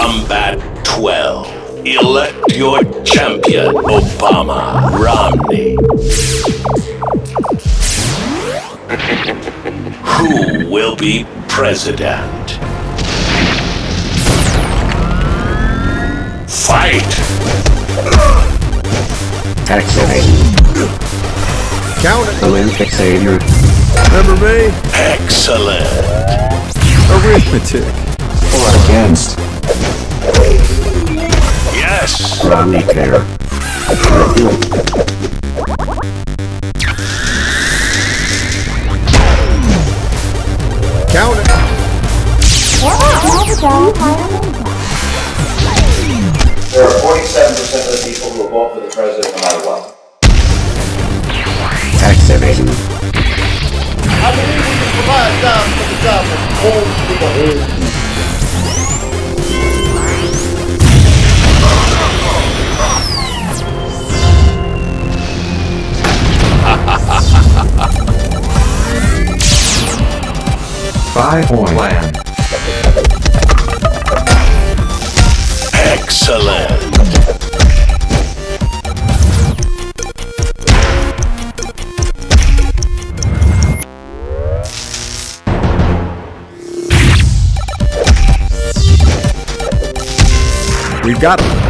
Kombat 12. Elect your champion, Obama Romney. Who will be president? Fight! Activate. Count it. Olympic savior. Remember me? Excellent. Arithmetic. Or against. Yes. Romney care. Count it. There are 47% of the people who will vote for the president no matter what. Activating. I believe we can provide jobs for the job of old people. Five-point plan. Excellent. We've got them.